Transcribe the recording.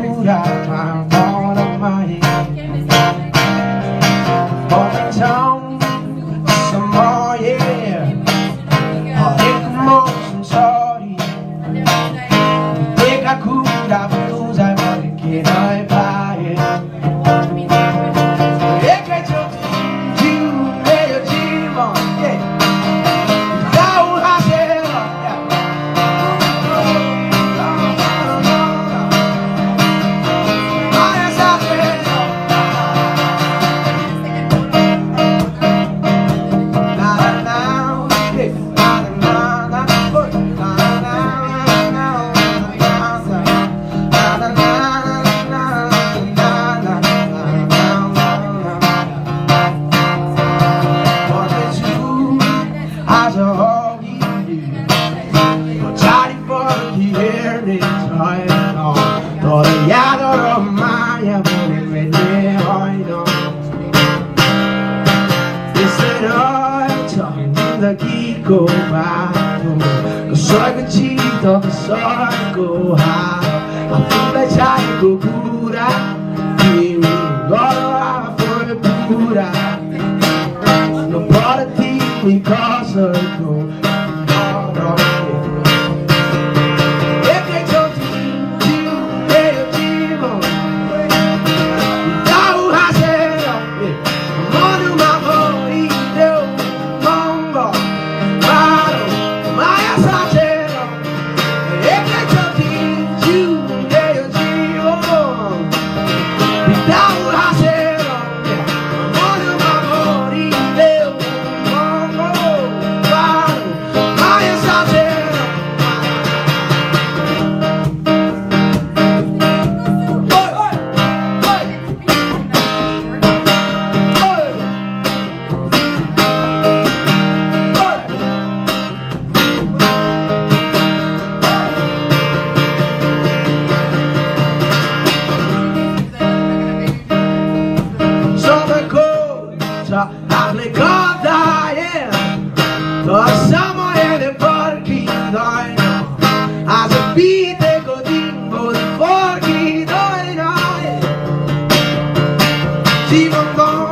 cura ma mora mai Morning town some more yeah Ecco mo sono sorry Pega cura tu sai morning che noi fai E che c'ho giù e io giro yeah Todavía mai a ponerme hoy no Este noche de aquí combato Que soy cuchito, que soy coja A fila ya y cura Y mi gola fue pura No por ti mi cosa con Alle corda, yeah To samo jede porki doj A zapite godin Bodi porki doj, no, yeah Ti